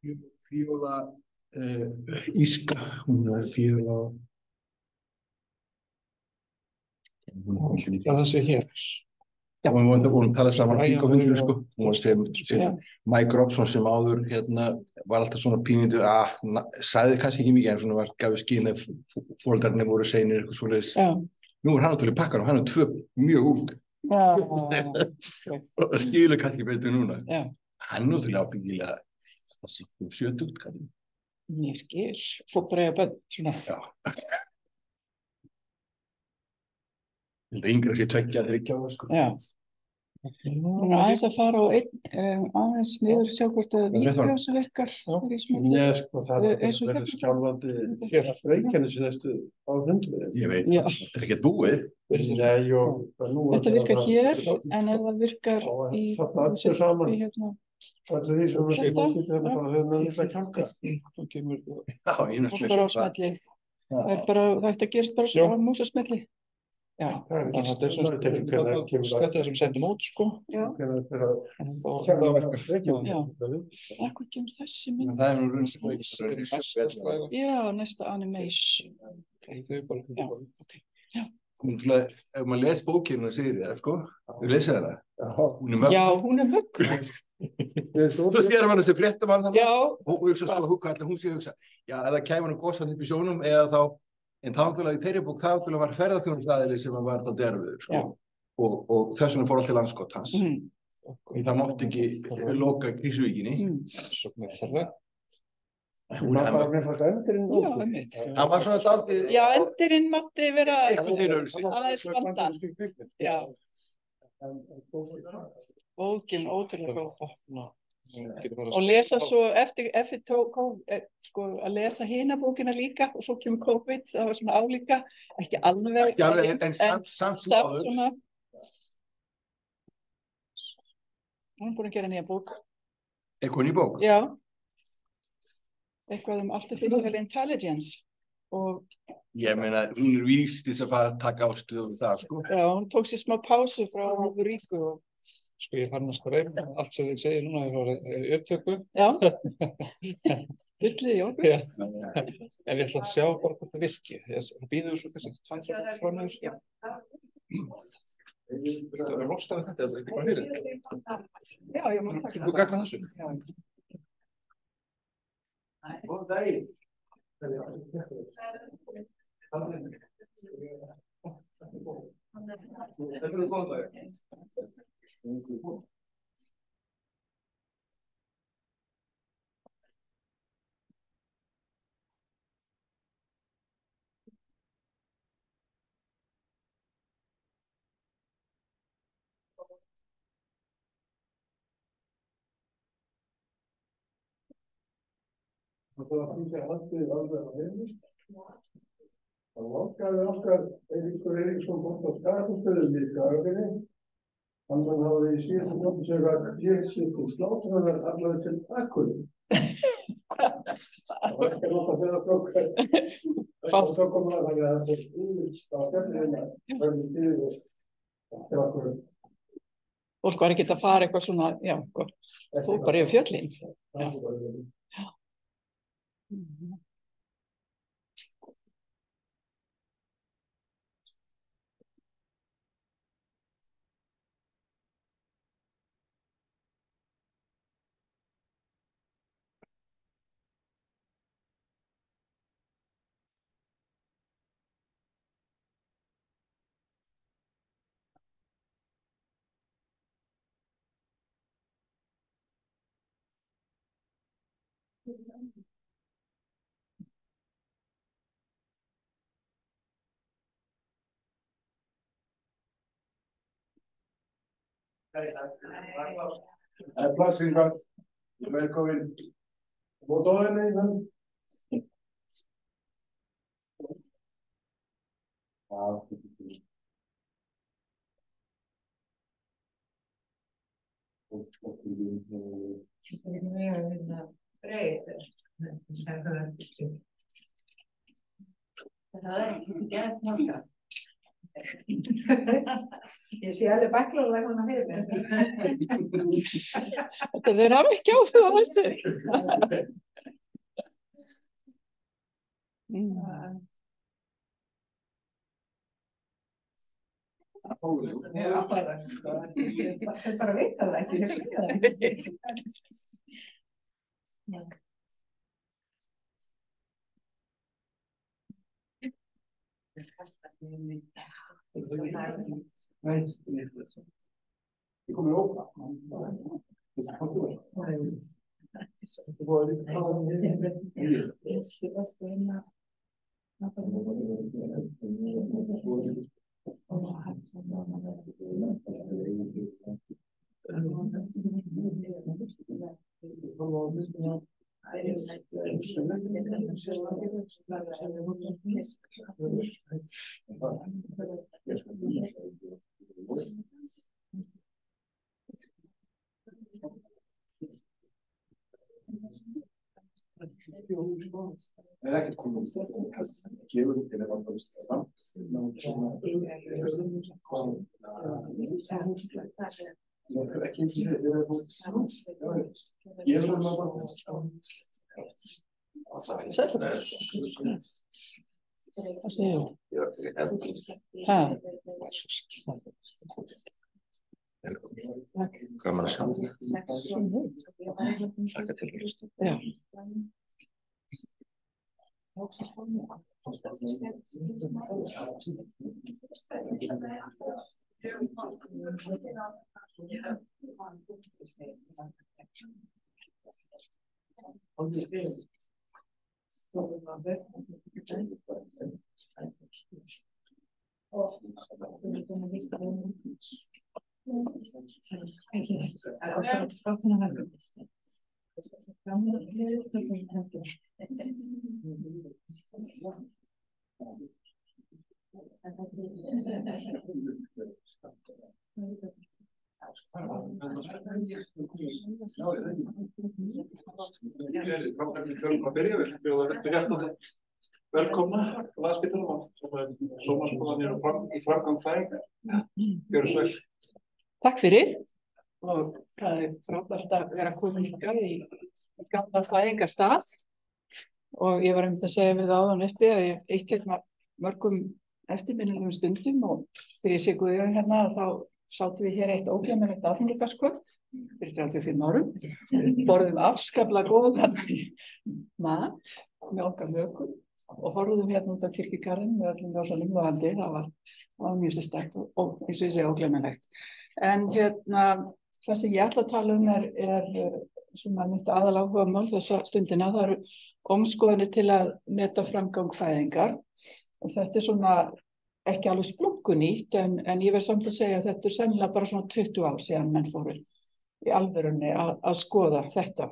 Fíóla Íska, hún Fíóla. Það sé hér. Já, við vorum talað saman á fundinu, sko. Hún var sem Mike Robson sem áður var alltaf svona pínundu sagði kannski ekki mikið en svona gaf skyn ef foreldrarnir voru seinir eitthvað svoleiðis. Nú hann náttúrulega í pakkanum, hann 2 mjög ung. Og skilur kannski betur núna. Hann náttúrulega ábyggilega 70 kannski. Ég skil, fótbræða börn, svona. Já. Yngra sé 2 að 3 ára, sko. Já. Hún aðeins að fara á aðeins niður sjá hvort að vídeós virkar. Nei, sko, það verður skjálfandi Reykjanesi næstu á 100. Ég veit, þetta ekkert búið. Nei, þetta virkar hér, en ef það virkar í hérna. Allir því sem við sittum bara höfum með þess að kjálka. Þá kemur það í næstu bara á smelli. Þetta gerist bara á músasmelli. Já. Það er sem sendum út, sko. Já. Það verkar. Já. Akkur kemur þessi mynd. Það nú raun sem Já, næsta animation. Já, ok. Já. Ef maður les bókina og segir það, sko, þú lesið hana? Já, hún mögg. Svo skerar maður þessi fréttamann þannig og hugsa sko, hvað hún sé að hugsa. Já, ef það kæmur gosandi upp í sjónum eða þá, en þá náttúrulega í þeirri bók, þá náttúrulega var ferðaþjónustaðili sem var þetta erfiður, sko. Og þess vegna fór alltaf landskott hans. Það mátti ekki loka Krýsuvíkinni. Hún var með fast endirinn. Já, einmitt. Það var svona dálítið. Já, endirinn mátti vera aðeins vandan. Já. Bókin ótrúlega góð. Og lesa svo eftir sko að lesa hina bókina líka og svo kemur COVID, það var svona álíka, ekki alveg. Ekki alveg, en samt svona. Hún búin að gera nýja bók. Eitthvað ný bók? Já. Eitthvað artificial intelligence. Og ég meina, hún víst þess að taka ástöðu það, sko. Já, hún tók sér smá pásu frá Ríku og sko ég fann að streyma, allt sem þið segir núna er í upptöku. Já. Villið í okkur. Já. En ég ætla að sjá bara hvort það virki. Það býður svo kannski 2 frá mér. Já. Viltu vera lostar við þetta? Þetta bara fyrir. Já, ég má taka það. Þú gagnar þessu? Já. Góðan daginn. Þetta góðan daginn. Það haldið alveg á heimil. Það lokaði okkar Eiríkur Eiríksson bort á Skagafellsstöðum í Skagafirði. Hann hafði í síðustu flokki segið að ég sé til slátrunar allaveg til Akureyrar. Það var ekki að láta feðaflokk. Það var tókum að þannig að það var yfirst á fjallina. Það var stíðið til Akureyrar. Fólk var ekki að fara eitthvað svona, já, fólk bara yfir fjöllin. Já. Plassingvar, velkomin. Mótóðinni innan. Það ekki gert náttúrulega. Ég sé alveg bakklóðlega hana fyrir mig. Þetta þeir hafa ekki áhuga á þessu. Ég bara veit það ekki, ég skilja það ekki. Ég kom í ópa. Er ekkert komið gefur til að vanda Hvað segir þú? Gaman að sjá þig. Þakka til fyrir. Já. Velkomna, Landspítalanum, sómaskoðanir í framgang fæðingar. Gjörðu sæl. Takk fyrir. Og það frábært að vera komin hingað í gamla fæðingarstað. Og ég var einmitt að segja við áðan uppi að ég eitt hérna mörgum eftirminnilegum stundum og þegar ég sé Guðjón hérna þá sátum við hér eitt ógleymanlegt aðfangadagskvöld fyrir 35 árum. Borðum afskaplega góðan mat með okkar mökum og horfðum hérna út á kirkjugarðinn með öllum ljósunum logandi. Það var mjög sterkt og eins og ég segi ógleymanlegt. En hérna það sem ég ætla að tala er svona mitt aðaláhugamál þessa stundina. Það eru ómskoðanir til að meta framgang fæðingar og þetta svona ekki alveg splunkunýtt en ég verð samt að segja að þetta sennilega bara svona 20 ár síðan menn fóru í alvörunni að skoða þetta.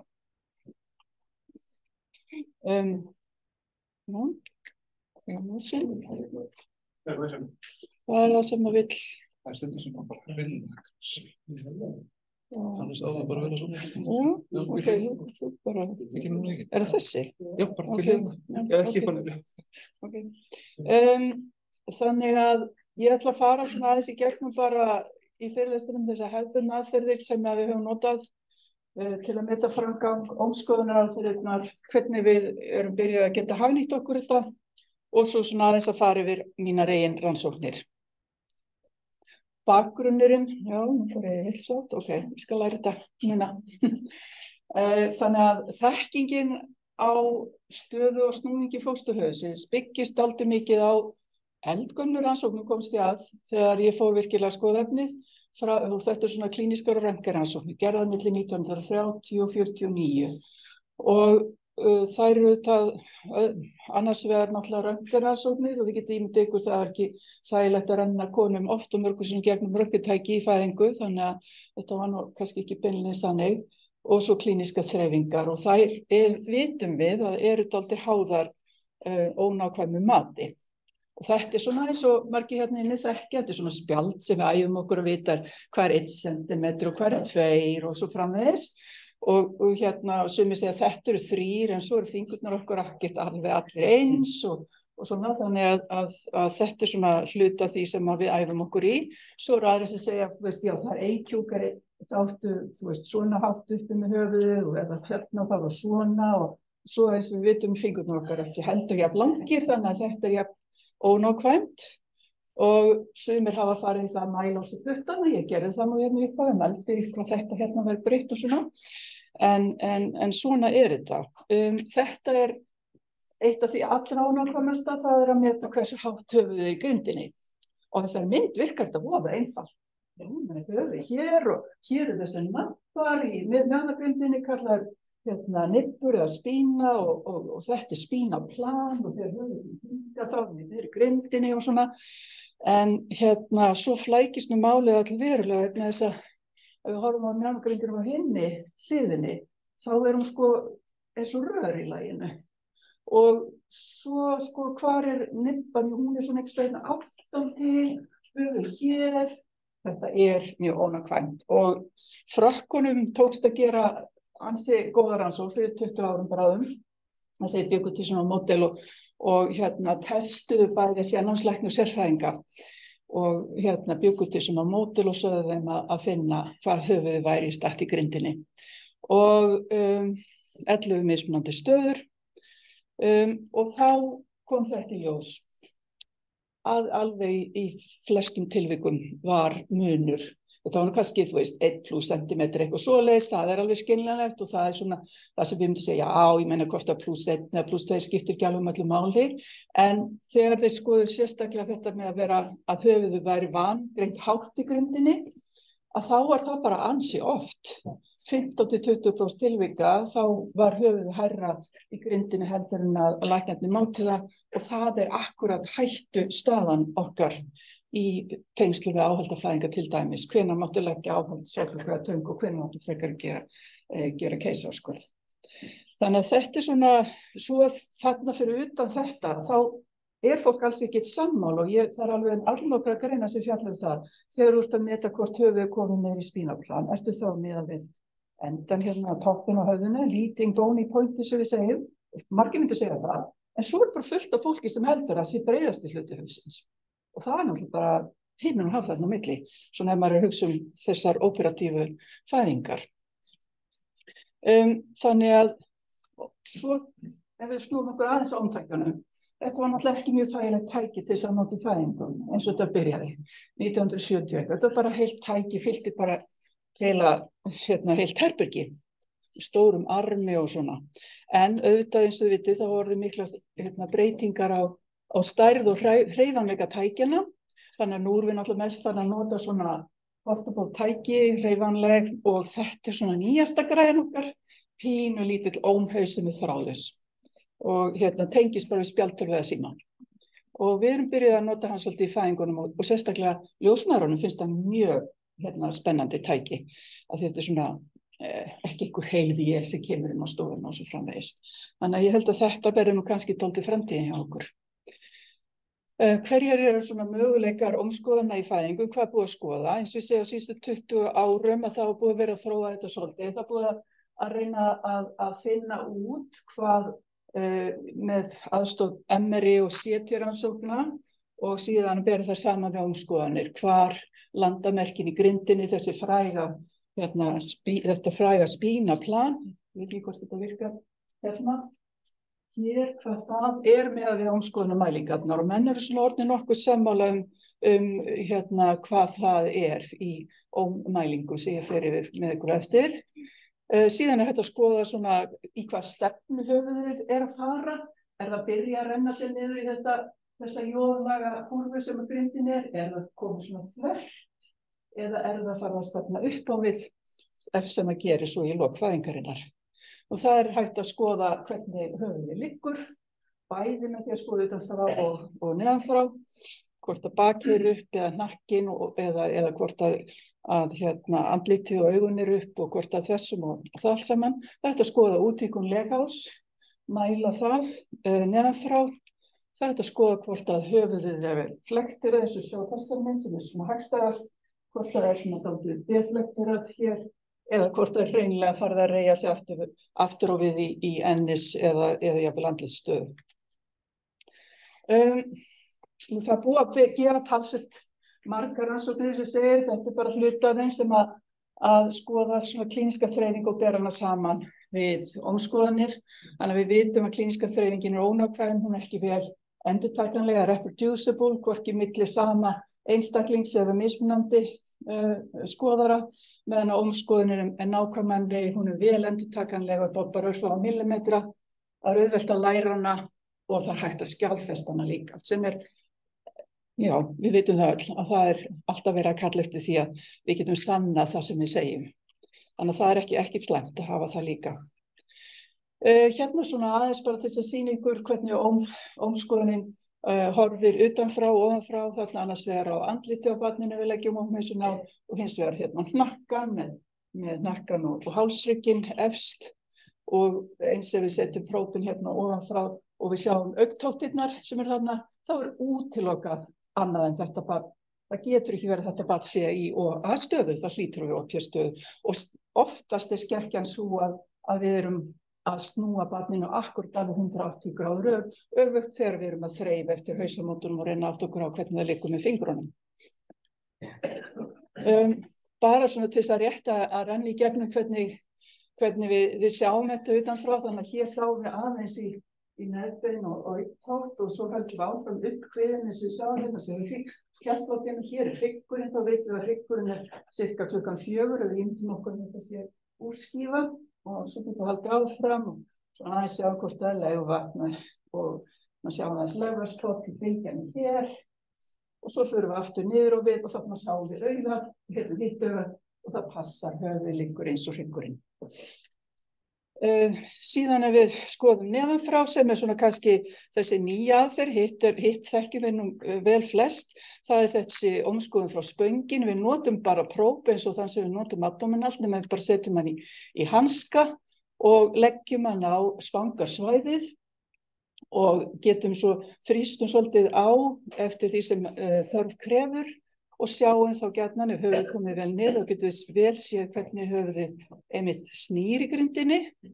Hvað það sem að vill? Það stundir sem bara vinna. Annars á það bara að vera svona. Já, ok, þú bara... Er það þessi? Já, bara til hérna. Já, ekki bara. Ok. Þannig að ég ætla að fara svona aðeins í gegnum bara í fyrirlestunum þessar hefðbundnu aðferðir sem við höfum notað til að meta framgang ómskoðunaraðferðirnar, hvernig við erum byrjað að geta hagnýtt okkur þetta og svo svona aðeins að fara yfir mínar eigin rannsóknir. Bakgrunnurinn, já, nú fór ég heilsátt, ok, ég skal læra þetta núna. Þannig að þekkingin á stöðu og snúningi fósturhauðsins byggist dálítið mikið á eldgömlu rannsóknum komst ég að þegar ég fór virkilega að skoða efnið og þetta er svona klínískar og röntgenrannsóknir gerðar milli 1930 og 49 og þær eru þetta annars vegar náttúrulega röntgenrannsóknir og þið getið ímyndað ykkur það er ekki þægilegt að renna konum oft og mörgum sinnum gegnum röntgentæki í fæðingu þannig að þetta var nú kannski ekki beinlínis þannig og svo klínískar þreifingar og þær vitum við að eru dálítið háðar ónákvæmu mati. Og þetta er svona eins og margir hérna inni þekkja, þetta er svona spjald sem við æfum okkur að vita hvað 1 sentimetri og hvað 2 og svo framvegis. Og hérna, sumir segja að þetta eru 3 en svo eru fingurnar okkur ekkert alveg allir eins og svona þannig að þetta er svona hluti af því sem við æfum okkur í. Svo eru aðrir sem segja, veist, já það er einkjúkari áttu, þú veist, svona hátt uppi með höfuðið og ef það var svona og svo eins og við vitum fingurnir okkar ekki heldur jafn langir þannig að þetta jafn ónákvæmt og sumir hafa farið í það að mæla á sig puttana, ég gerði það nú hérna upp á þeim meldi hvað þetta hérna verið breytt og svona en svona þetta. Þetta eitt af því allra ónákvæmasta það að meta hversu hátt höfuðið í grindinni og þessari mynd virkar þetta voða einfalt. Höfuð hér og hér þessi nappar í mjöðmagrindinni kallar nippur eða spína og þetta spínaplan og þegar höfuðið hingað þá niður í grindinni og svona en svo flækist nú málið all verulega vegna þess að ef við horfum á mjöðmagrindinni á hinni hliðinni þá hún sko eins og rör í laginu og svo sko hvar nippan hún svona eitthvað aftan til höfuð hér. Þetta mjög ónákvæmt og Frökkunum tókst að gera ansi góða rannsókn fyrir 20 árum bráðum. Þeir bjuggu til svona módel og testuðu bæði sérnámslækni og sérfræðinga og bjuggu til svona módel og sögðu þeim að finna hvað höfuðið væri statt í grindinni. Og 11 mismunandi stöður og þá kom þetta í ljós. Að alveg í flestum tilvikum var munur. Þetta var kannski, þú veist, 1+ sentimetri eitthvað svoleiðis, það alveg skiljanlegt og það svona það sem við myndum segja, ég meina hvort að +1 eða +2 skiptir ekki alveg öllu máli, en þegar þeir skoðu sérstaklega þetta með að vera að höfuðið væri vangreint hátt í grindinni, að þá var það bara ansi oft. 15–20% tilvika, þá var höfuðið hærra í grindinni heldur en að læknarnir mátu það og það akkúrat hættu staðan okkar í tengslu við áhaldafæðingar til dæmis. Hvenær máttu leggja áhald sólflöku töng og hvenær máttu frekar gera keisaraskurð. Þannig að þetta svona, svo þarna fyrir utan þetta, þá fólk alls ekki sammála og það alveg allnokkra greina sem fjallar það. Þegar þú ert að meta hvort höfuðið komið niður í spínaplan, ertu þá miðað við endan hérna á toppinn á höfðinu, leading bony point sem við segjum, margir myndu segja það, en svo bara fullt af fólki sem heldur að því breiðasti hluti höfðsins. Og það náttúrulega bara himinn og haf þarna á milli, svona ef maður hugsa þessar operatífu fæðingar. Þannig að svo ef við snúum okkur aðeins á omtækjunum, þetta var náttúrulega ekki mjög þægilegt tæki til þess að nota í fæðingum eins og þetta byrjaði 1970. Þetta var bara heilt tæki, fyllti bara heilt herbergi, stórum armi og svona. En auðvitað eins og þið vitið þá voru miklar breytingar á stærð og hreyfanleika tækjana. Þannig að nú erum við náttúrulega mest að nota svona portable tæki, hreyfanleg og þetta svona nýjasta græjan okkar, pínu lítill ómhaus sem þráðlaus. Og tengist bara við spjaldtölvu eða síma. Og við erum byrjuð að nota hann svolítið í fæðingunum og sérstaklega ljósmæðrunum finnst það mjög spennandi tæki. Að þetta svona ekki einhver heil vél sem kemur inn á stofuna og svo framvegis. Þannig að ég held að þetta verður nú kannski dálítið framtíðin hjá okkur. Hverjar eru svona möguleikar omskoðana í fæðingu? Hvað búið að skoða? Eins og ég segi á síðustu 20 árum að það var búið að vera að þróa þetta svolítið. Það búið að reyna að finna út hvað með aðstoð MRI og CT-rannsókna og síðan bera það saman við omskoðanir. Hvar landamerkin í grindinni, þetta fræga spínaplan, ég veit ekki hvort þetta virkar hérna. Hér hvað það með við omskoðunarmælingarnar og menn eru svona orðnir nokkuð sammála hvað það í ómælingu sem ég fer yfir með ykkur eftir. Síðan hægt að skoða svona í hvað stefnu höfuðið að fara. Það að byrja að renna sér niður í þessa jóðlaga kúrfu sem grindin það komið svona þvert eða það að fara að stefna upp á við sem að gera svo í lok fæðingarinnar. Og það hægt að skoða hvernig höfuðið liggur, bæði með því að skoða þetta frá og neðanfrá, hvort að bakið upp eða hnakkinn eða hvort að andlitið og augun upp og hvort að þessum og það allt saman. Það hægt að skoða útvíkkun legháls, mæla það neðanfrá. Það hægt að skoða hvort að höfuðið flektirað eins og sjá þessar mynd sem svona hagstæðast, hvort það svona dálítið deflektirað hér eða hvort það hreinlega farið að reyja sig aftur og við í ennis eða jafnvel andlitsstöðu. Það búið að gera talsvert margar rannsóknir sem segir þetta bara hluti af þeim sem að skoða svona klíníska þreifingu og bera hana saman við ómskoðanir. Þannig að við vitum að klíníska þreifingin ónákvæm, hún ekki vel endurtækjanlega, reproducible, hvorki milli sama einstaklings eða mismunandi skoðara, meðan að ómskoðunin nákvæmari, hún vel endurtækjanlega upp á bara örfá millimetra, það auðvelt að læra hana og það hægt að skjalfesta hana líka, sem já, við vitum það öll, að það alltaf verið að kalla eftir því að við getum sannað það sem við segjum. Þannig að það ekki slæmt að hafa það líka. Hérna svona aðeins bara til að sýna ykkur hvernig ómskoðunin horfir utanfrá, ofanfrá, þarna annars vegar á andlitið á barninu við leggjum ómheysuna á og hins vegar hérna hnakkan með hnakkan og hálsrygginn efst og eins ef við setjum prófin hérna ofanfrá og við sjáum augntóttirnar sem þarna, þá útilokað annað en þetta barn. Það getur ekki verið þetta barn sé í OA-stöðu, það hlýtur við OP-stöðu og oftast skekkjan svo að við erum að snúa barninu akkurat alveg 180 gráður öfugt þegar við erum að þreifa eftir hausamótunum og reyna átt okkur á hvernig það liggur með fingrunum. Bara svona til þess að rétt að renna í gegnum hvernig við sjáum þetta utanfrá, þannig að hér sjáum við aðeins í nefbein og augntótt og svo höldum við áfram uppkviðin eins og við sjáum hérna sem við hjartslátinu, hér hryggurinn, þá veitum við að hryggurinn cirka klukkan 4 og við ímyndum okkur þetta sé úrskífa og svo getum við haldið áfram og svo aðeins sjá hvort það er legvatn og maður sjá aðeins legvaspott í bylgjanum hér og svo förum við aftur niður og við og þarna sjáum við augað, hérna hitt augað og það passar höfuð liggur eins og hryggurinn. Síðan ef við skoðum neðanfrá sem svona kannski þessi nýja aðferð, hitt þekkjum við nú vel flest, það þessi ómskoðun frá spöngin, við notum bara próf eins og þann sem við notum abdominalt, nema við bara setjum hann í hanska og leggjum hann á svangasvæðið og getum svo þrýstum svolítið á eftir því sem þörf krefur og sjáum þá gjarnan ef höfuðið komið vel niður og getum við vel séð hvernig höfuðið einmitt snýr í grindinni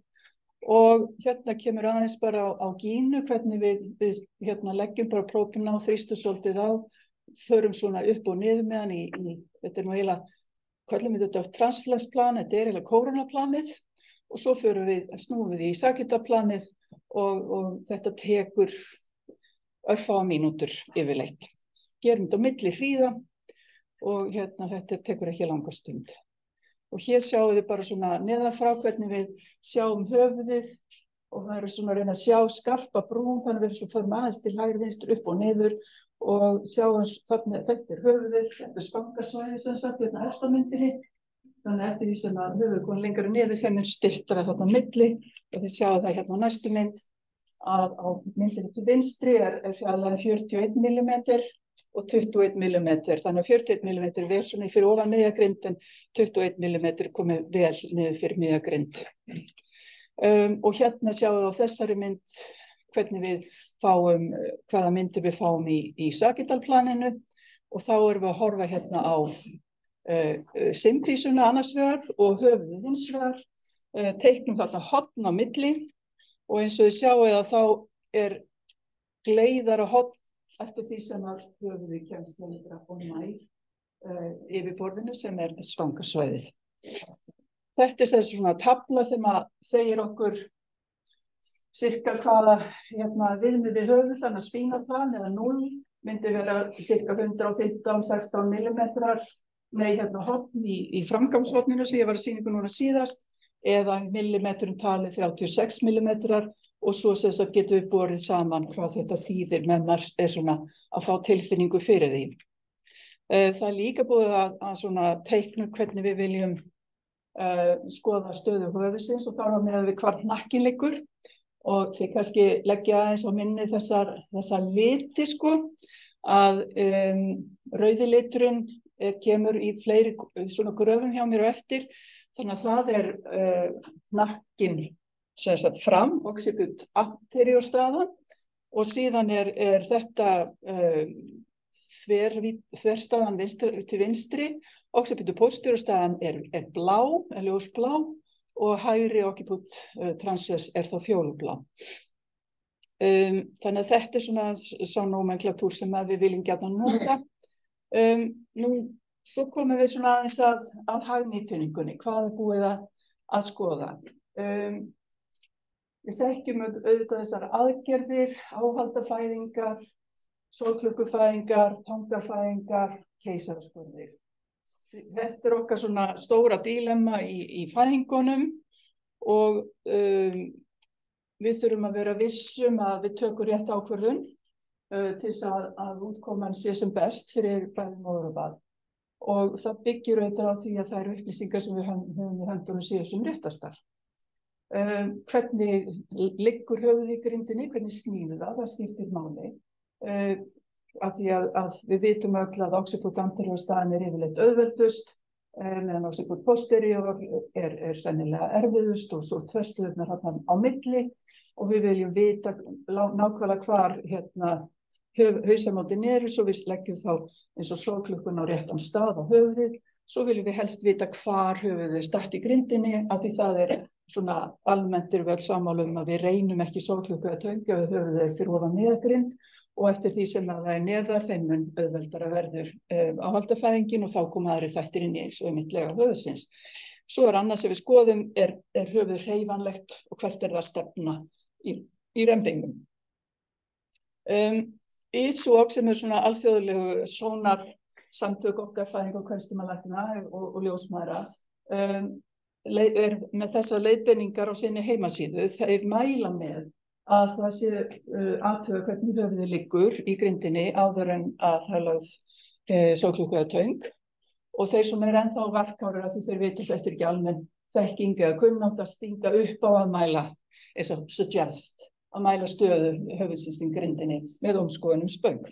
og hérna kemur aðeins bara á gínu hvernig við hérna leggjum bara prófuna og þrýstum svolítið á, förum svona upp og niður með hann þetta nú eiginlega, kallum við þetta transflexplan, þetta eiginlega kórónaplanið og svo snúum við í Sagittaplanið og þetta tekur örfáa mínútur yfirleitt. Gerum þetta á milli hríða og hérna þetta tekur ekki langa stund. Og hér sjáum við bara svona neðanfrá hvernig við sjáum höfuðið og það svona að reyna að sjá skarpa brún, þannig að við förum aðeins til hægri vinstri upp og niður og sjáum þarna þetta höfuðið, þetta svangasvæði sem sagt hérna efst á myndinni. Þannig eftir því sem að höfuðið komið lengra niður þeim mun styttra þarna á milli og þið sjáum það hérna á næstu mynd að á myndinni til vinstri fjarlægðin 41 mm og 21 mm, þannig að 41 mm ver svona fyrir ofan miðjagrind en 21 mm komið vel niður fyrir miðjagrind. Og hérna sjáum við á þessari mynd hvernig við fáum, hvaða myndir við fáum í Sagittalplaninu og þá erum við að horfa hérna á sympísuna annars vegar og höfuðið hins vegar, teiknum þarna horn á milli og eins og þið sjáum að þá gleiðara horn eftir því sem að höfuðið kemst lengra og nær yfirborðinu sem svangasvæðið. Þetta þessi svona tafla sem að segir okkur cirka hvaða viðmið við höfum, þannig að spínaplan eða 0 myndi vera cirka 115-16 millimetrar, horn í framgangshorninu sem ég var að sýna ykkur núna síðast, eða millimetrum talið 36 millimetrar og svo sem sagt getum við borið saman hvað þetta þýðir með maður svona að fá tilfinningu fyrir því. Það líka búið að svona teikna hvernig við viljum skoða stöðu höfuðsins og þá er með við hvar hnakkinn liggur og þið kannski leggja aðeins á minni þessa liti sko að rauði liturinn kemur í fleiri svona gröfum hjá mér á eftir þannig að það hnakkinn sem sagt fram, occiput anterior staðan og síðan þetta þverstaðan til vinstri, occiput posterior staðan blá, ljósblá og hægri occiput transvers þá fjólublá. Þannig að þetta svona sá nómenklatúr sem við viljum gjarnan nota. Nú Svo komum við svona aðeins að hagnýtingunni, hvað búið að skoða. Við þekkjum auðvitað þessar aðgerðir, áhaldafæðingar, sólklukkufæðingar, tangafæðingar, keisaraskurðir. Þetta okkar svona stóra dílemma í fæðingunum og við þurfum að vera vissum að við tökum rétt ákvörðun til þess að útkoman sé sem best fyrir bæði móður og barn. Og það byggir auðvitað á því að það eru upplýsingar sem við höfum í höndunum séu sem réttastar. Hvernig liggur höfuðið í grindinni, hvernig snýður það skiptir máli. Af því að við vitum öll að occiput anterior staðan yfirleitt auðveldust, meðan occiput posterior er sennilega erfiðust og svo þverstuðurnar þarna á milli og við viljum vita nákvæmlega hvar hausamótin eru, svo við leggjum þá eins og sólklukkuna á réttan stað á höfuðið, svo viljum við helst vita hvar höfuðið er statt í grindinni, af því það er svona almennt erum við öll sammála að við reynum ekki sólklukku að töngja ef höfuðið er fyrir ofan neðagrind og eftir því sem það er neðar þeim mun auðveldara verður áhaldafæðingin og þá koma aðrir þættir inn í eins og lega höfuðsins. Svo annað sem við skoðum er höfuð hreyfanlegt og hvert það stefna í rembingum. ISOC sem er svona alþjóðlegu sónarsamtök okkar fæðing og kvenstumalækna og ljósmæðra er með þessar leiðbeiningar á sinni heimasíðu. Þeir mæla með að það sé athuga hvernig höfuðið liggur í grindinni áður en að það er lögð sólklukku eða töng og þeir sem er ennþá varkárir að því þeir vita þetta er ekki almenn þekking eða kunnátt að stinga upp á að mæla eins og suggest að mæla stöðu höfuðsins í grindinni með ómskoðunum spöng.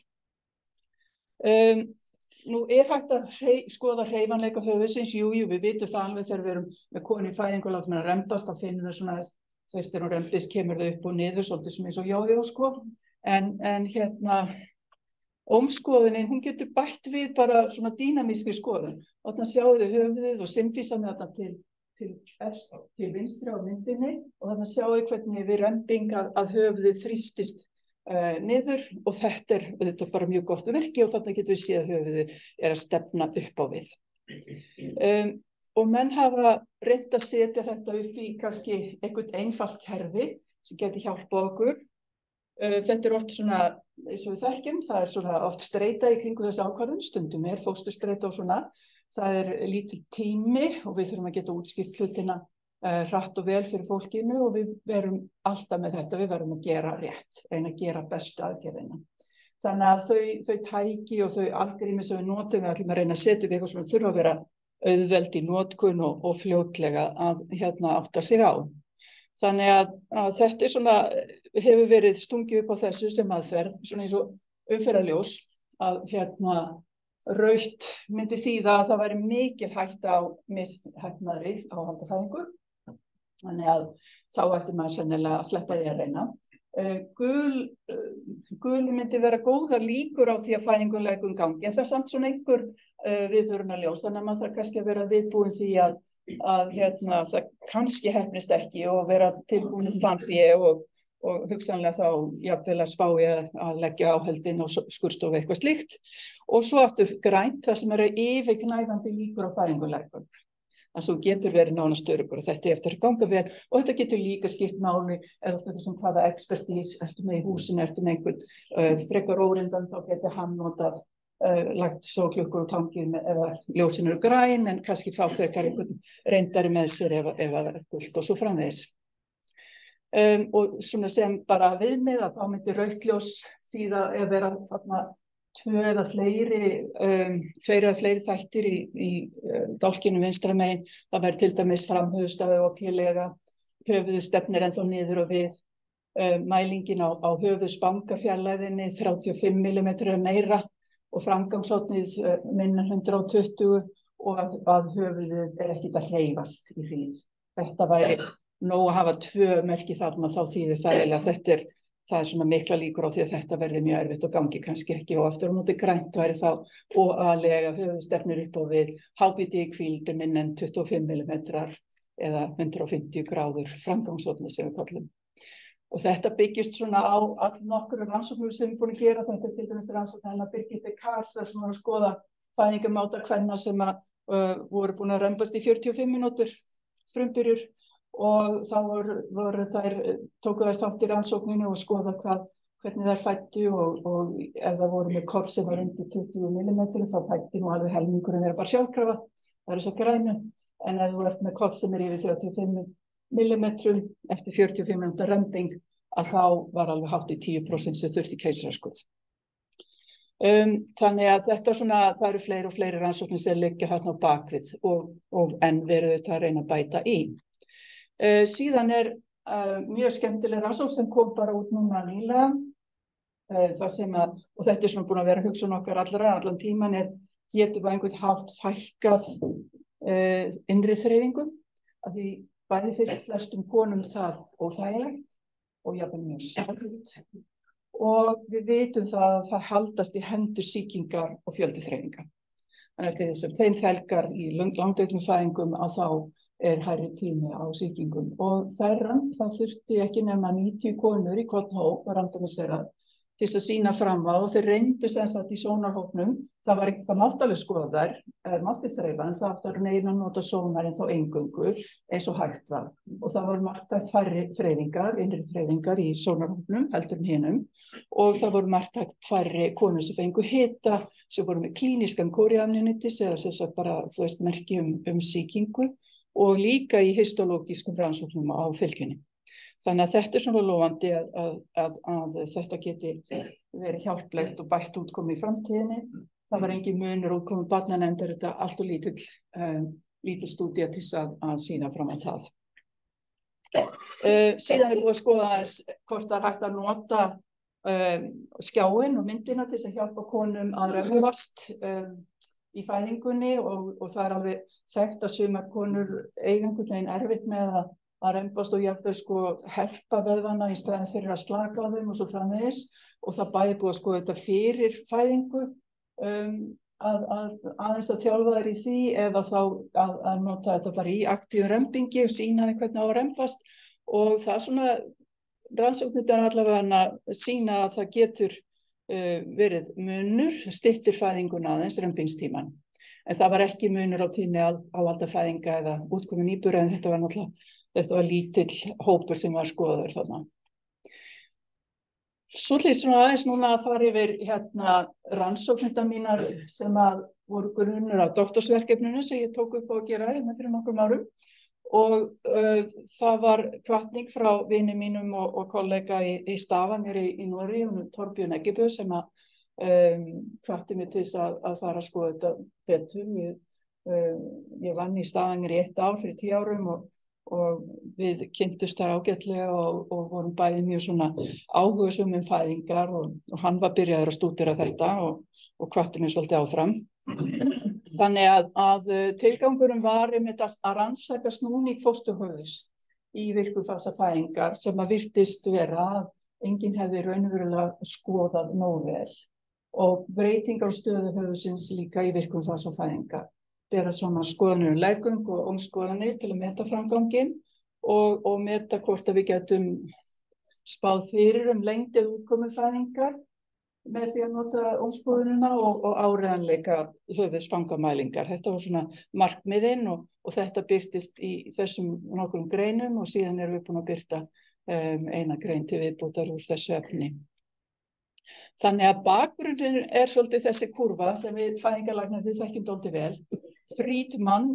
Nú er hægt að skoða hreyfanleika höfuðsins, jú, við vitum það alveg þegar við erum með konu í fæðingu og látum henni rembast, þá finnum við svona þegar hún rembist kemur þau upp og niður, svolítið sem eins og jójó, sko. En ómskoðunin, hún getur bætt við bara svona dýnamískri skoðun. Þarna sjáum við höfuðið og symfísan þetta til vinstri á myndinni og þarna sjáum við hvernig við rembing að höfuðið þrýstist niður og þetta er bara mjög gott virki og þarna getum við séð að höfuðið er að stefna upp á við. Og menn hafa reynt að setja þetta upp í kannski eitthvað einfalt kerfi sem getur hjálpað okkur. Þetta oft svona, eins og við þekkjum, það svona oft streita í kringu þessi ákvarðun, stundum er fósturstreita og svona. Það er lítill tími og við þurfum að geta útskýrt hlutina hratt og vel fyrir fólkinu og við verum alltaf með þetta, við verum að gera rétt, reyna að gera bestu aðgerðina. Þannig að þau tæki og þau algrými sem við notum, við ætlum að reyna að setja upp eitthvað sem þurfa að vera auðveld í notkun og fljótlega að átta sig á. Þannig að þetta svona, hefur verið stungið upp á þessu sem aðferð, svona eins og umferðarljós, að rautt myndi þýða að það væri mikil hætta á misheppnaðri áhaldafæðingu. Þannig að þá ætti maður sennilega að sleppa því að reyna. Gul myndi vera góðar líkur á því að fæðingun leggur gangi, en það er samt svona einhver viðvörunarljós, þannig að maður þarf kannski að vera viðbúin því að það kannski heppnist ekki og vera tilbúin plan B og hugsanlega þá jafnvel að spá að leggja áhöldin og skurðstofu eitthvað slíkt. Og svo aftur grænt, það sem eru yfirgnæfandi líkur á fæðingunleggur. að þú getur verið nánast öruggur og þetta eftir að ganga vel og þetta getur líka skipt máli eða þessum hvaða expertís ertu með í húsinu, ertu með einhvern frekar óreyndan þá getur hann notað lagt sólklukkur og tangir eða ljósin eru græn en kannski fá frekar einhvern reyndari með sér ef það er gult og svo framvegis. Og svona sem bara viðmið að þá myndi rautt ljós þýða ef vera þarna tveir eða fleiri þættir í dálkinu vinstra megin, það væri til dæmis framhöfuðstafi og pílega, höfuðið stefnir ennþá niður og við, mælingin á höfuðspangafjarlæðinni 35 mm meira og framgangshornið minna 120 og að höfuðið ekkert að hreyfast í hríð. Þetta væri nóg að hafa 2 merki þarna, þá þýðir það eiginlega það er svona mikla líkur á því að þetta verði mjög erfitt og gangi kannski ekki og aftur á móti grænt væri þá og aðlega höfuðstefnir upp á við HBD hvíldi minn en 25 mm eða 150 gráður framgangshorni sem við kallum. Og þetta byggist svona á all nokkru rannsóknum sem við búin að gera, þetta til dæmis rannsókn hennar Birgitte Karlsson sem var að skoða fæðingarmáta kvenna sem voru búin að rembast í 45 mínútur frumbyrjur og þá tóku þær þátt í rannsókninni og skoða hvernig þær fæddu og ef það voru með korn sem var undir 20 millimetrum þá fæddi nú alveg helmingurinn þeirra bara sjálfkrafa, það þessar grænu, en ef þú ert með korn sem yfir 35 millimetrum eftir 45 mínútur rembing að þá var alveg hátt í 10% sem þurfti keisaraskurð. Þannig að þetta það eru fleiri og fleiri rannsóknir sem liggja þarna á bakvið og enn verður þetta að reyna að bæta í. Síðan mjög skemmtileg rannsókn sem kom bara út núna nýlega, og þetta er búin að vera hugsun okkar allan tíman, getum við einhvern hátt fækkað innri þreifingu, af því bæði fyrst flestum konum það óþægilegt og jafnvel mjög sárt. Og við vitum að það haldast í hendur sýkingar og fjöldi þreifinga. Þannig eftir þessum þeim þelgar í langdregnum fæðingum að þá hærri tími á sýkingum. Og það þurfti ekki nema 90 konur í hvorn hóp að randomisera til að sýna fram á og þeir reyndu sem sagt í sónarhópnum. Það mátti alveg skoða þær, mátti þreifa en það var neina að nota sónarinn þá eingöngu eins og hægt var. Og það voru marktækt færri þreifingar, innri þreifingar í sónarhópnum heldur en hinum og það voru marktækt færri konur sem fengu hita, sem voru með klínískan kóríamnionitis eða sem sagt bara merki sýkingu og líka í histológískum rannsóknum á fylgjunni. Þannig að þetta er lofandi að þetta geti verið hjálplegt og bætt útkomu í framtíðinni. Það var engin munur útkomu barnanna en þetta allt og lítil stúdía til að sýna fram á það. Síðan búið að skoða hvort það hægt að nota skjáinn og myndina til að hjálpa konum að rembast í fæðingunni og það alveg þekkt að sumar konur eiga einhvern veginn erfitt með að rembast og jafnvel herpa vöðvana í staðinn fyrir að slaka á þeim og svo framvegis og það bæði búið að skoða þetta fyrir fæðingu aðeins að þjálfa þær í því eða þá að nota þetta bara í aktífum rembingi og sýna þeim hvernig á að rembast og það rannsóknirnar allavega að sýna að það getur verið munur, styttir fæðinguna aðeins rembingstíman. En það var ekki munur á tíðni áhaldafæðinga eða útkomu nýbura en þetta var lítill hópur sem var skoðaður þarna. Svo aðeins núna að fara yfir rannsóknirnar mínar sem voru grunnur af doktorsverkefninu sem ég tók upp á að gera fyrir nokkrum árum og það var hvatning frá vini mínum og kollega í Stavanger í Noregi, Torbjörn Eggebø sem hvatti mig til að fara að skoða þetta betur. Ég vann í Stavanger í 1 ár fyrir 10 árum og við kynntust þar ágætlega og vorum bæði mjög áhugasöm fæðingar og hann var byrjaður að stúdera þetta og hvatti mig svolítið áfram. Þannig að tilgangurinn var einmitt að rannsaka snúning fósturhöfuðs í virkufasa fæðingar sem virtist vera að enginn hefði raunverulega skoðað nógu vel og breytingar á stöðu höfuðsins líka í virkufasa fæðingar. Bera skoðanir leggöng og ómskoðanir til að meta framganginn og meta hvort að við getum spáð fyrir lengd eða útkomu fæðingar með því að nota ómskoðunina og áreiðanleika höfuðsfangamælingar. Þetta var markmiðin og þetta birtist í þessum nokkrum greinum og síðan erum við búin að birta eina grein til viðbótar úr þessu efni. Þannig að bakgrunninn svolítið þessi kúrfa sem við fæðingarlæknar þekkjum dálítið vel. Friedman,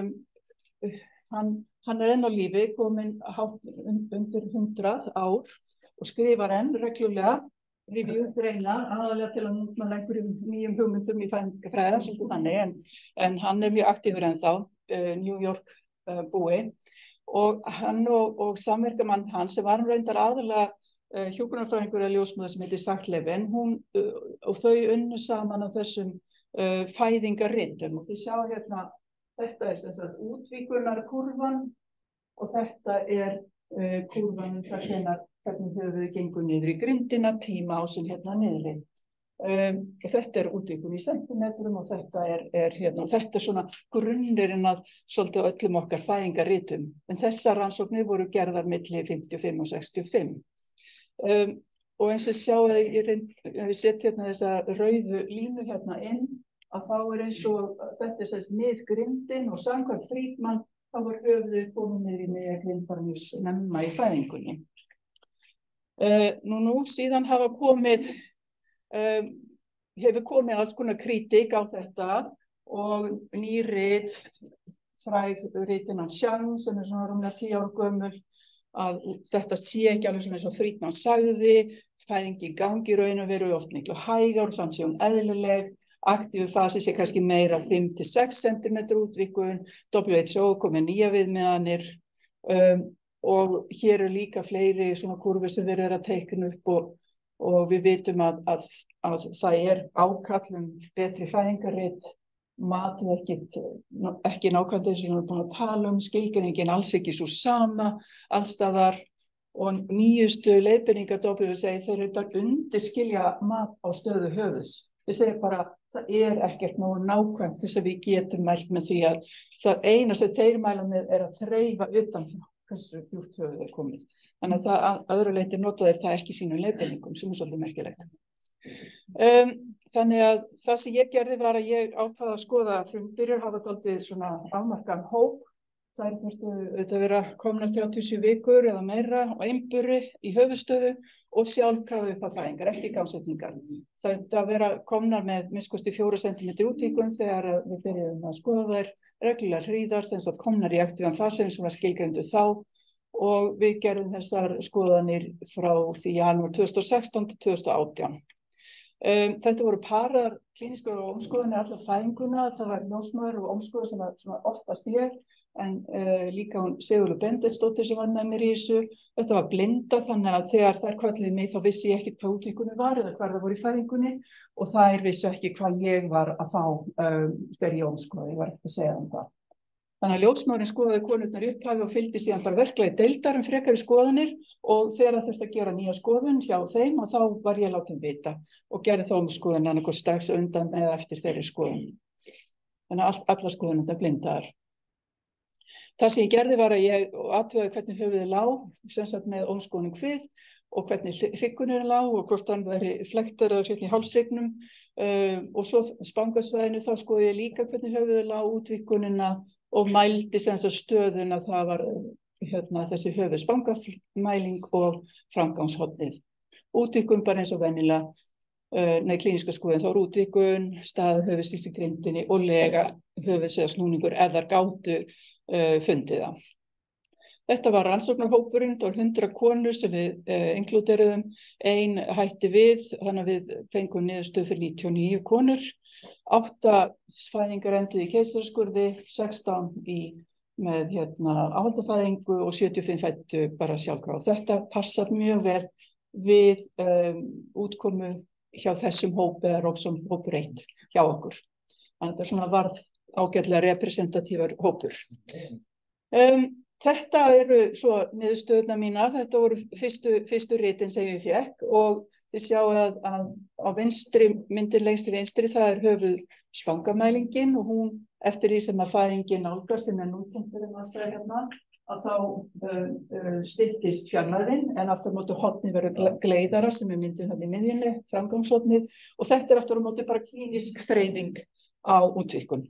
hann enn á lífi, kominn undir 100 ár og skrifar enn reglulega review-greina, aðalega til að núna einhverjum nýjum hugmyndum í fæðingarfræði, svolítið þannig, en hann mjög aktífur ennþá, New York búi og hann og samverkamann hans sem var reyndar aðalega hjúkrunarfræðingur eða ljósmóðir sem heitir Sackleben, og þau unnu saman á þessum fæðingarritum og þið sjá hérna, þetta sem sagt útvíkunarkurvan og þetta kurvan hvernig höfuðið gengur niður í grindina, tímaásinn hérna niðri. Og þetta útvíkun í sentimetrum og þetta þetta grunnurinn að svolítið öllum okkar fæðingarritum. En þessar rannsóknir voru gerðar milli 55 og 65. Og eins og sjáu, ég set hérna þessa rauðu línu hérna inn að þá eins og þetta sést miðgrindin og samkvæmt Friedman þá var höfuðið komið niður í miðja grind bara mjög snemma í fæðingunni. Nú síðan hefur komið alls konar kritík á þetta og ný rit, fræg ritin af Chang sem svona rúmlega 10 ára gömul, að þetta sé ekki alveg svona eins og Friedman sagði, fæðingin gangi raun og veru oft miklu hægar og samt sé hún eðlileg, aktífu fasi sé kannski meira 5-6 cm útvíkkun, WHO komið nýja viðmiðanir og hér líka fleiri svona kurvur sem verið að teikna upp og við vitum að það ákall betri fæðingarrit, matið ekki nákvæmlega eins og við erum búin að tala skilgreiningin alls ekki svo sama allstaðar og nýjustu leiðbeiningar WHO þeir undirskilja mat á stöðu höfuðs. Þeir segja bara það ekkert nógu nákvæmt þess að við getum mælt með því að það eina sem þeir mæla með að þreifa utan hversu djúpt höfuð komið. Þannig að það að öðru leyti nota þeir það ekki í sínum leiðbeiningum sem svolítið merkilegt. Þannig að það sem ég gerði var að ég ákvaða að skoða frumbyrjur hafa dálítið svona afmarkaðan hóp. Þær þurftu auðvitað vera komnar 37 vikur eða meira á einburi í höfuðstöðu og sjálfkrafa upp að fæðingar, ekki gangsetningar. Það þurftu að vera komnar með minnst 4 cm útvíkkun þegar við byrjuðum að skoða þær, reglulegar hríðar sem sagt komnar í aktífan fasi eins og var skilgreindu þá og við gerðum þessar skoðanir frá því janúar 2016 til 2018. Þetta voru parar klínískar og ómskoðanir allar fæðinguna, það var ljósmóðir og ómskoðar sem var oftast ég, en líka hún Sigurlaug Benediktsdóttir sem var með mér í þessu. Þetta var blinda þannig að þegar þær kölluðu mig þá vissi ég ekkert hvað útvíkkunin var eða hvar það voru í fæðingunni og þær vissu ekki hvað ég var að fá þegar ég ómskoði, ég var ekki að segja það. Þannig að ljósmóðurinn skoðaði konurnar í upphafi og fylgdi síðan bara verklagi deildar frekari skoðanir og þegar það þurfti að gera nýja skoðun hjá þeim og þá var ég látin vita og gerði þá skoðun annað strax undan eða eftir þeirri skoðun. Þannig að allar skoðunarnar blindaðar. Það sem ég gerði var að ég athugaði hvernig höfuðið lá, sem sagt með ómskoðun kvið og hvernig hryggurinn lá og hvort hann væri flekktar í hálshryggnum og svo spangasvæðinu þá skoði ég líka hvernig höfuðið lá, útvíkkunina og mældi sem sagt stöðuna, það var þessi höfuðspangafmæling og framgangshornið. Útvíkkun bara eins og venjulega, klíníska skoðun þá útvíkkun, stað höfuðsins í grindinni og lega höfuðs eða snúningur ef þær gátu fundið það. Þetta var rannsóknarhópurinn, það var 100 konur sem við inkluderuðum, ein hætti við, þannig að við fengum niðurstöðu fyrir 99 konur, 8 fæðingar enduðu í keisaraskurði, 16 með áhaldafæðingu og 75 fæddu bara sjálfkrafa. Þetta passar mjög vel við útkomu hjá þessum hópi eða Robson hópur 1 hjá okkur. Þannig að þetta svona varð ágætlega representatívar hópur. Þetta eru svo niðurstöðurnar mínar, þetta voru fyrstu ritin sem ég fékk og þið sjáu að á vinstri, myndin lengst til vinstri, það er höfuðspangamælingin og hún eftir því sem að fæðingin nálgast með núpunkturinn að þá styttist fjarlægðin en aftur á móti hornið verður gleiðara sem er myndin í miðjunni, framgangshornið og þetta er aftur á móti bara klínísk þreifing á útvíkkun.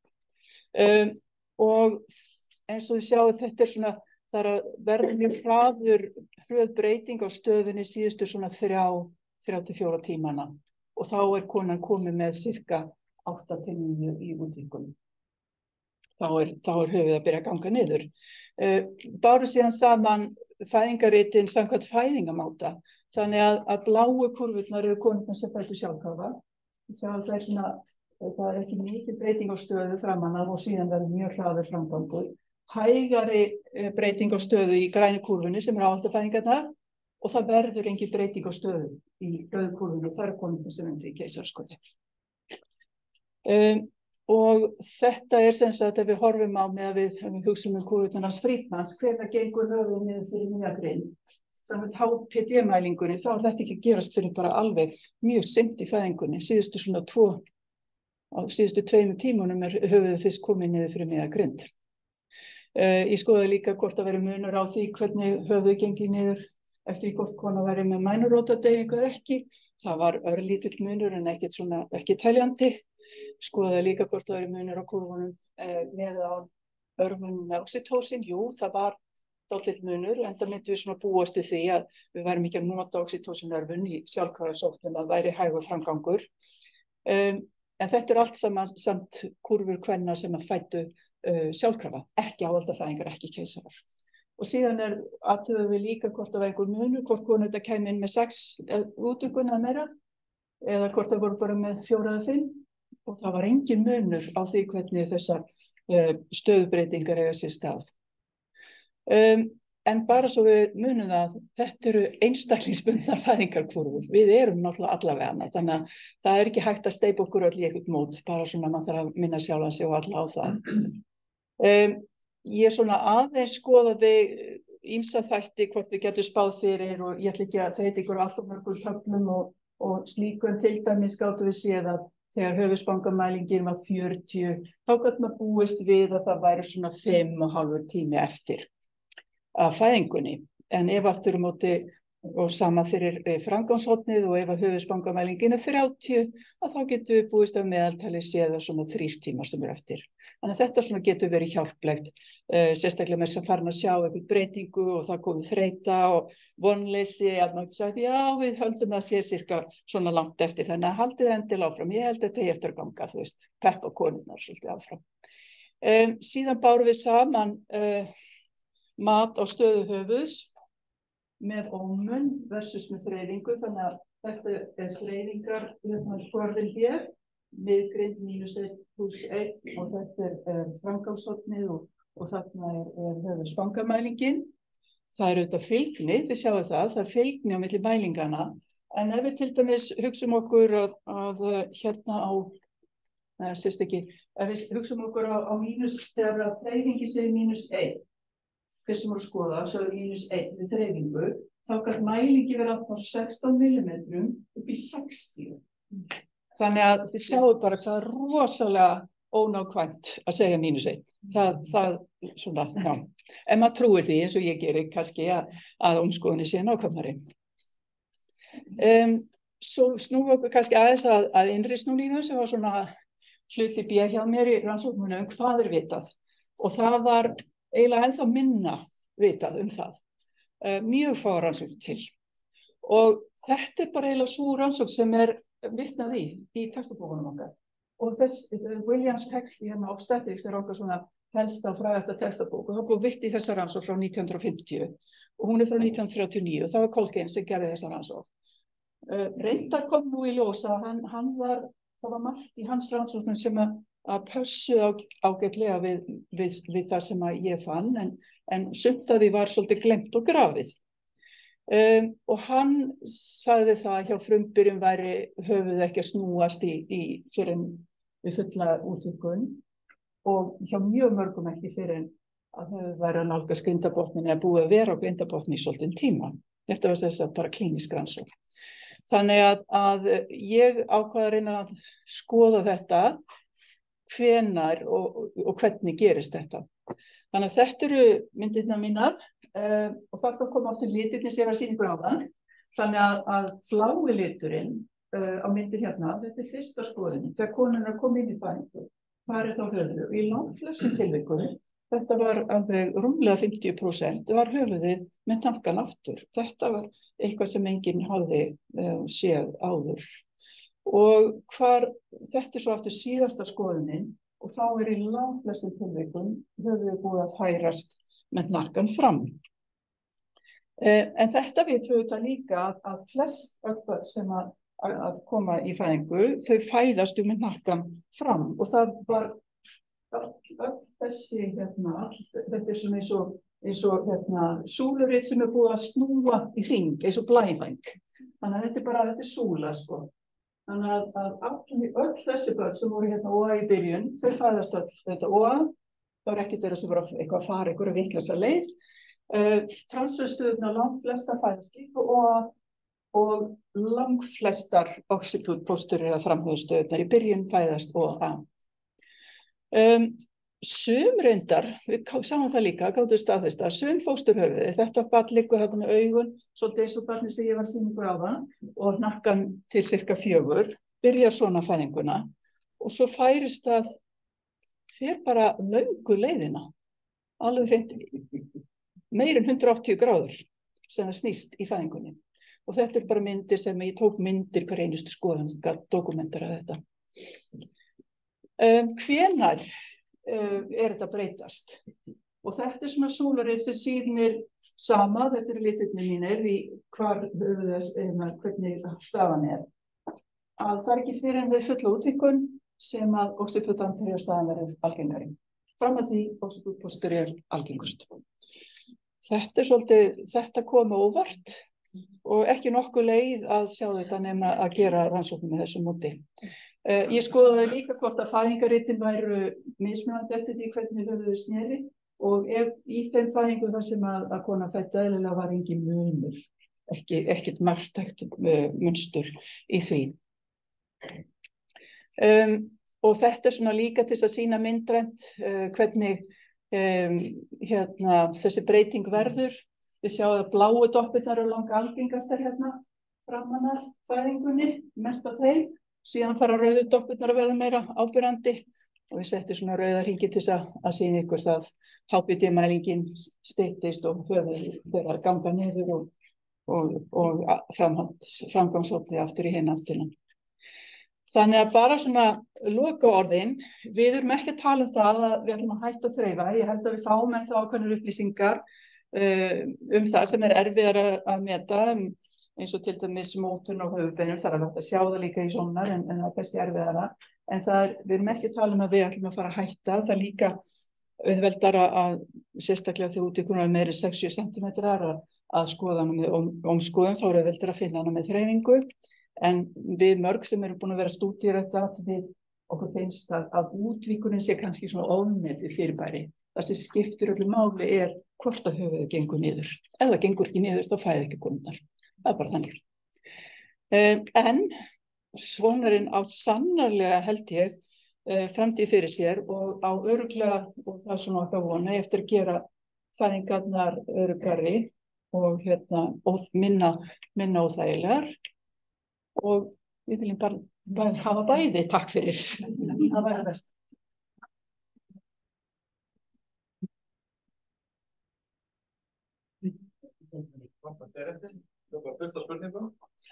Og eins og þið sjáu þetta er svona, það er að verða mjög hröð breyting á stöðunni síðustu svona 3-4 tímana og þá er konan komið með cirka 8-9 í útvíkun. Þá er höfuðið að byrja að ganga niður. Báru síðan saman fæðingaritin samkvæmt fæðingamáta, þannig að bláu kurvurnar eru konurnar sem fæddu sjálfkrafa. Það er ekki mikil breyting á stöðu framan af og síðan verður mjög hraður framgangur. Hægari breyting á stöðu í grænu kurvunni sem eru áhaldafæðingarnar og það verður engin breyting á stöðu í rauðu kurvunni og það eru konurnar sem enduðu í keisaraskurði. Og þetta er sem sagt að við horfum á með að við hugsum kurvurnar hans Friedmans, hvenær gengur höfuðið niður fyrir nýja grind. Samkvæmt HPD-mælingunni þá er þetta ekki að gerast fyrir bara alveg mjög seint í fæðingunni, síðustu 2 tímunum er höfuðið fyrst komið niður fyrir nýja grind. Ég skoði líka hvort að vera munur á því hvernig höfuðið gengi niður eftir í hvort kona væri með mænurótadeyfingu eða ekki. Það var örlítill munur en ekki teljandi. Skoðaði líka hvort það væri munur á kúrfunum með á örfunum með oxytósin. Jú, það var dálítill munur, enda myndum við svona búast við því að við værum ekki að nota oxytósinörfun í sjálfkrafa sókn, það væri hægur framgangur. En þetta allt samt kúrfur kvenna sem að fæddu sjálfkrafa, ekki áhaldafæðingar, ekki keisarar. Og síðan athuguðum við líka hvort það var einhver munur, hvort konur þetta kæmi inn með 6 útvikun eða meira, eða hvort það voru bara með 4 eða 5, og það var engin munur á því hvernig þessar stöðubreytingar eiga sér stað. En bara svo við munum það, þetta eru einstaklingsbundnar fæðingarkúrfur. Við erum náttúrulega allavega hana, þannig að það ekki hægt að steypa okkur öll í eitthvað mót, bara svona maður þarf að minna sjálfan sig og alla á það. Ég svona aðeins skoðaði ýmsa þætti hvort við getum spáð fyrir og ég ætla ekki að þreyta ykkur alltaf mörgum töflum og slíku, en til dæmis gátum við séð að þegar höfuðspangamælingin var 40, þá gat maður búist við að það væri svona 5,5 tími eftir af fæðingunni. En ef aftur á móti og sama fyrir framgangshornið og ef að höfuðspangamælingin 30, að þá getum við búist af meðaltali séð svona 3 tímar sem eftir. Þannig að þetta svona getur verið hjálplegt, sérstaklega með sem farin að sjá eitthvað breytingu og það komið þreyta og vonleysi, að maður sagt, já, við höldum að sé cirka svona langt eftir, þannig að haldið endilega áfram. Ég held þetta eigi eftir að ganga, þú veist, peppa konurnar svolítið áfram. Síðan bárum við saman mat á stöðu höfuðs með ómun versus með þreifingu, þannig að þetta þreifingar skorðin hér, miðgrind -1 + 1 og þetta framgangshornið og þarna höfuðspangamælingin. Það auðvitað fylgni, þið sjáu það fylgni á milli mælingana, en ef við til dæmis hugsum okkur að hérna á, sést ekki, ef við hugsum okkur á mínus, þegar þreifingi segir -1, þeir sem voru að skoða, svo -1 við þreifingu, þá gat mælingi verið á 16 mm upp í 60. Þannig að þið sjáu bara hvað rosalega ónákvæmt að segja -1. Það svona, já. En maður trúir því eins og ég geri kannski að umskoðunni sé nákvæmari. Svo snúum við okkur kannski aðeins að innri snúningu sem var svona hluti B hjá mér í rannsóknunum, hvað vitað. Og það var eiginlega ennþá minna vitað það. Mjög fá rannsókn til. Og þetta bara eiginlega sú rannsókn sem vitnað í textabókunum okkar. Og Williams text hérna Obstetrics okkar svona helsta og frægasta textabók og það búið vitt í þessa rannsókn frá 1950 og hún frá 1939 og það var Colgan sem gerði þessa rannsókn. Reyndar kom nú í ljós að það var margt í hans rannsóknum sem að pössuð ágætlega við það sem að ég fann, en sumt af því var svolítið glemt og grafið. Og hann sagði það að hjá frumbyrjum væri höfuð ekki að snúast fyrir en við fulla útvikun og hjá mjög mörgum ekki fyrir en að höfuð væri að nálgast grindabotnin eða búið að vera á grindabotni í svolítinn tíma. Þetta var þess að bara klínísk rannsókn. Þannig að ég ákvað að reyna að skoða þetta hvenær og hvernig gerist þetta. Þannig að þetta eru myndirnar mínar og þarna koma aftur litirnir sem ég var að sýna ykkur áðan. Þannig að blái liturinn á myndir hérna, þetta fyrsta skoðun. Þegar konurnar kom inn í fæðingu, hvar þá höfuð? Í langflestum tilvikum, þetta var alveg rúmlega 50%, var höfuðið með hnakkan aftur. Þetta var eitthvað sem enginn hafði séð áður. Og þetta svo aftur síðasta skoðunin og þá í langflestum tilvikum höfuðið búið að færast með hnakkan fram. En þetta vitum við þetta líka að flest öll sem að koma í fæðingu, þau fæðast með hnakkan fram og það var öll þessi hérna, þetta svona eins og súluritt sem búið að snúa í hring, eins og blævæng. Þannig að þetta súla sko. Þannig að öll þessi börn sem voru hérna óa í byrjun, þau fæðast öll þetta óa, það var ekki þeirra sem voru eitthvað að fara einhverja vitlausa leið. Transferstöðuna langflesta fæðast líka óa og langflestar occiput-pósturir eða framhöfuðstöðunar í byrjun fæðast óa. Sum reyndar, við sáum það líka, gátum staðfest að sum fósturhöfuði, þetta barn liggur þarna með augun, svolítið eins og barnið sem ég var sýningu á það, og hnakkan til cirka 4, byrjar svona fæðinguna og svo færist það, fer bara löngu leiðina, alveg hreint meir en 180 gráður sem það snýst í fæðingunni. Og þetta bara myndir sem ég tók myndir hver einustu skoðun, dokumentara þetta. Hvenær þetta breytast? Og þetta svona sólarrit sem sýnir sama, þetta eru litirnir mínir í hvernig staðan að það ekki fyrir en við fulla útvíkun sem að occiput anterior staðan verður algengari. Fram að því occiput posterior algengust. Þetta kom óvart og ekki nokkuð leið að sjá þetta nema að gera rannsóknir með þessu móti. Ég skoðaði líka hvort að fæðingarritin væru mismunandi eftir því hvernig höfuðið sneri og í þeim fæðingum þar sem að kona fæddi eðlilega var engin munur, ekkert marktækt munstur í því. Og þetta svona líka til að sýna myndrænt hvernig þessi breyting verður. Við sjáum að bláu doppurnar eru lang algengastar framan af fæðingunni, mest af þeim. Síðan fara rauðu doppurnar að verða meira áberandi og við settum svona rauða hringi til að sýna ykkur það HBD-mælingin styttist og höfuðið fyrir að ganga niður og framgangshóttið aftur í hina áttina. Þannig að bara svona lokaorðin, við erum ekki að tala það að við ætlum að hætta að þreifa. Ég held að við fáum þá ákveðnar upplýsingar það sem erfiðara að meta, eins og til dæmis mótun og höfuðbeinum, það hægt að sjá það líka í sónar en það kannski erfiðara. En við erum ekki að tala að við ætlum að fara að hætta, það líka auðveldara að sérstaklega þegar útvíkunar meiri 6-7 cm að skoða hana með ómskoðun, þá auðveldara að finna hana með þreifingu. En við mörg sem erum búin að vera að stúdíra þetta, við okkur finnst að útvíkunin sé kannski svona ofmetið fyrirbæri. Það sem skiptir öllu máli hvort að höfuðið gengur niður. Ef það gengur ekki niður, þá fæði ekki konurnar. Það bara þannig. En svonarinn á sannarlega held ég framtíð fyrir sér og á örugglega, og það er svona okkar vona, eftir að gera fæðingarnar öruggari og minna óþægilegar. Og við viljum bara hafa bæði, takk fyrir. Það væri best. Það var fullt af spurningum.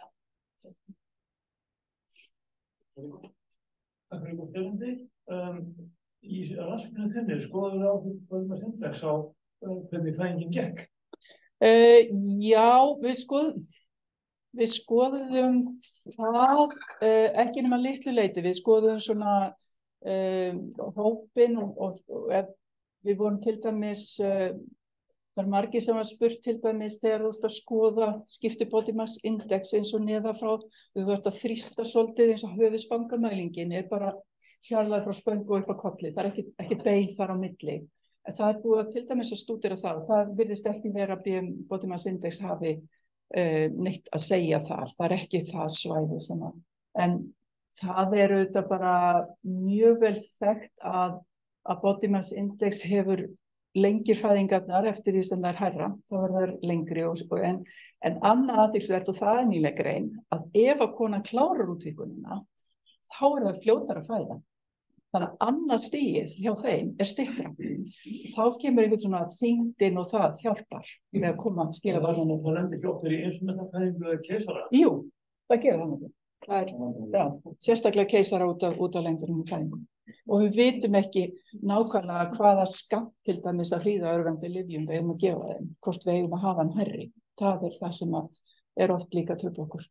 Takk fyrir góð spyrjandi. Í rannsókninni þinni skoðum við áhrif Bodimass Index á hvernig fæðingin gekk. Já, við skoðum það ekki nema litlu leyti. Við skoðum svona hópinn og við vorum til dæmis það er margir sem var spurt til dæmis þegar þú ert að skoða skipti Bodimass Index eins og neðan frá, þú ert að þrýsta svolítið eins og höfuðspangamælingin bara fjarlægð frá spöngu upp á kolli, það er ekki bein þar á milli. En það er búið til dæmis að stúdera það virðist ekki vera að Bodimass Index hafi neitt að segja þar, það er ekki það svæði sem en það er auðvitað bara mjög vel þekkt að Bodimass Index hefur lengir fæðingarnar eftir því sem það hærra, þá verður það lengri en annað athyglisvert og það er nýleg grein að ef að konan klárar útvíkunina, þá það fljótara að fæða. Þannig að annað stigið hjá þeim styttra. Þá kemur einhvern svona þyngdin og það hjálpar við að koma að skila barninu. Það lendir fljóttar í instrumentafæðingu eða keisara? Jú, það gerir það nokkuð. Það sérstaklega keisara út af lengdunum í fæðingu. Og við vitum ekki nákvæmlega hvaða skammt til dæmis að hríða örvandi lyfjum við eigum að gefa þeim, hvort við eigum að hafa hann hærri. Það það sem oft líka trufla okkur.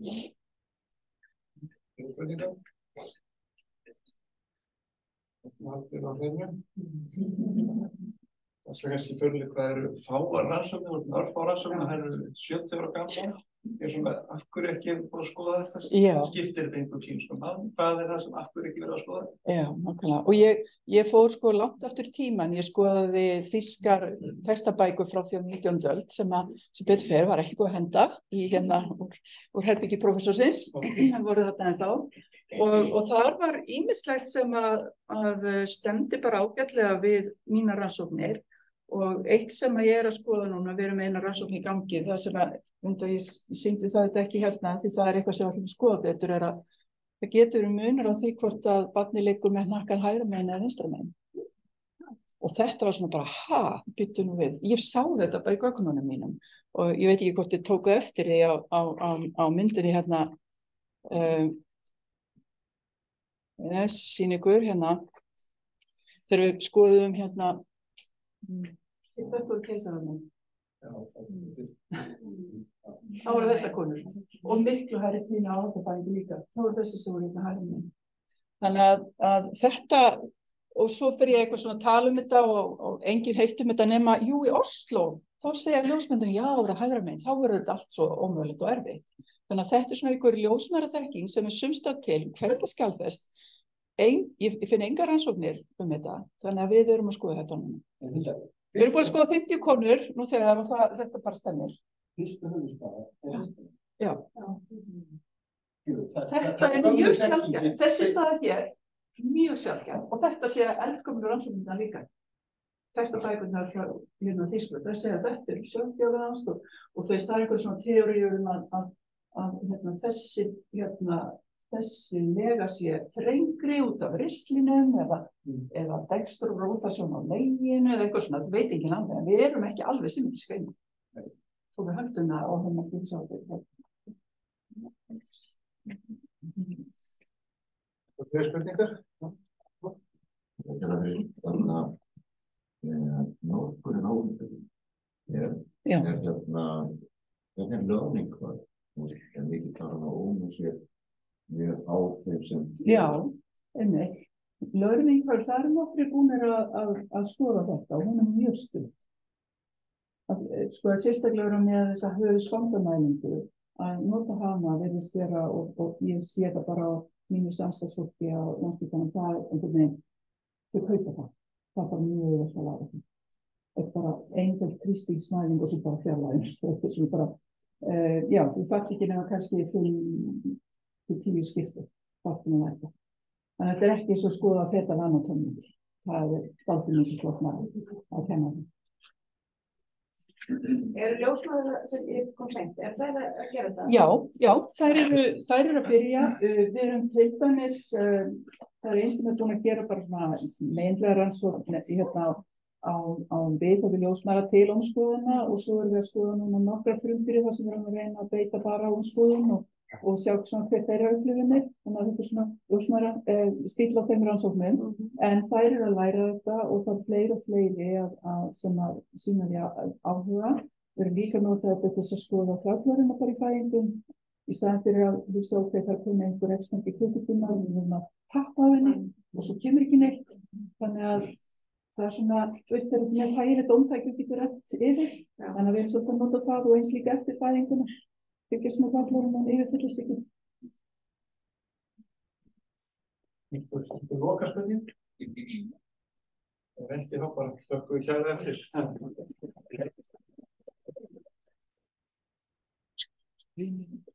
Það er kannski fyrirlega hvað eru fáar rannsóknir, örfáar rannsóknir, það eru 70 ára gamla. Ég svona, af hverju ekki búið að skoða þetta? Skiptir þetta einhverjum sínum? Hvað það sem af hverju ekki verið að skoða? Já, nákvæmlega. Og ég fór langt aftur í tímann. Ég skoðaði þýskar textabækur frá því á 19. öld sem betur fer var ekki búið að henda í úr herbyggi prófessorsins. Það voru þetta ennþá. Og þar var ýmislegt sem að stemdi bara ágætlega við mínar rannsóknir og eitt sem ég að skoða núna, við erum með eina rannsókn í gangi, það sem ég sýndi það þetta ekki hérna því það eitthvað sem við ætlum að skoða betur að það getur munur á því hvort að barnið liggur með hnakkan hægra megin eða vinstra megin. Og þetta var svona bara, byttu nú við. Ég sá þetta bara í gögnunum mínum og ég veit ekki hvort þið tóku eftir því á myndinni hérna, sýni ykkur hérna, þegar við skoðum hérna, þetta voru keisararnir. Það voru þessar konur og miklu hærri pínu áhaldafæðingu líka. Það voru þessi sem voru hérna hærri megin. Þannig að þetta, og svo fyrir ég eitthvað svona að tala þetta og enginn heyrt þetta nema, jú, í Oslo, þá segja ljósmyndarnir, já, það er hægra megin, þá verður þetta allt svo ómögulegt og erfitt. Þannig að þetta svona einhver ljósmæðraþekking sem sumstað til, hvergi skjalfest, ég finn engar rannsóknir þetta, þannig að við erum að skoða þetta núna. Við erum búin að skoða 50 konur, nú þegar þetta bara stemmir. Fyrstu höfuðstaða. Já. Þetta mjög sjaldgæft, þessi staða hér, mjög sjaldgæft og þetta sé eldgömlu rannsóknirnar líka. Textabækurnar frá hérna Þýskaland, það segja að þetta sjaldgæft og það er einhver svona teóríur að þessi lega sé þrengri út af ristlinum eða dekstur út af svona leginu eða eitthvað svona, það veit ekki alveg, en við erum ekki alveg symmetriska inn. Þó við höldum það og höfum ekki sjá þetta. Og þeir spurningar? Þannig að nálgurinn áhengur hérna lögning var, en við getum að ónum sér mjög áhrif sem til. Já, einmitt. Learning var, það eru nokkrir búnir að skoða þetta og hún er mjög stutt. Sko sérstaklega vera með þessa höfuðsvandamælingu að nota hana virðist vera og ég sé það bara á mínu samstagsfólki á Landspítalanum, það er einhvern veginn, þau kaupa það. Það er bara mjög að læra það. Þetta er bara einföld þrýstingsmæling og svo bara fjarlæging. Þetta er svona bara, já, þú þarf ekki nema kannski til 10 skipti, þáttum að læra. Þannig að þetta er ekki svo að skoða fetal anatómið. Það er dálítið mikið flóknara að kenna það. Eru ljósmæður sem kom seint, er það að gera það? Já, þær eru að byrja. Við erum til dæmis, það er eins sem er búin að gera bara svona meindlega rannsókn hérna á viðhorfi ljósmæðra til ómskoðuna og svo erum við að skoða núna nokkra frumdýri þar sem við erum að reyna að beita bara ómskoðun og sjá svona hver þeirra upplifunir. Þannig að þetta er svona ljósmæðra stíll á þeim rannsóknum, en þær eru að læra þetta og það er fleiri og fleiri sem að sýna því áhuga. Við erum líka að nota þetta til að skoða þráttvarina bara í fæðingum í staðinn fyrir að hugsa ok, það komið einhver ekstrangi klukkutíma og við erum að tappa af henni og svo kemur ekki neitt. Þannig að það er svona, þú veist, það er með þægilegt ómtæki getur rétt yfir, þannig að við erum svolítið að nota það og eins líka eftir fæðinguna. Byggjast með þráttvarina en yfirfyllist ekki. Einhver lokaspurning? Ef ekki þá bara þökkum við kærlega fyrir.